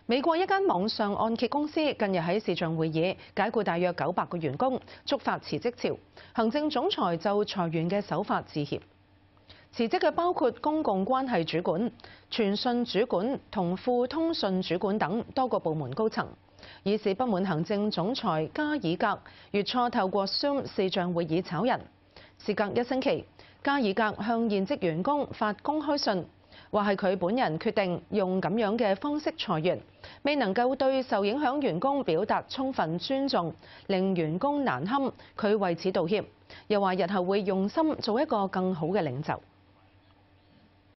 美國一間網上按揭公司近日喺視像會議解僱大約900個員工，觸發辭職潮。行政總裁就裁員嘅手法致歉。辭職嘅包括公共關係主管、傳訊主管同副通訊主管等多個部門高層，以示不滿行政總裁加爾格月初透過 Zoom 視像會議炒人。事隔1星期，加爾格向現職員工發公開信，話係佢本人決定用咁樣嘅方式裁員，未能夠對受影響員工表達充分尊重，令員工難堪，佢為此道歉，又話日後會用心做一個更好嘅領袖。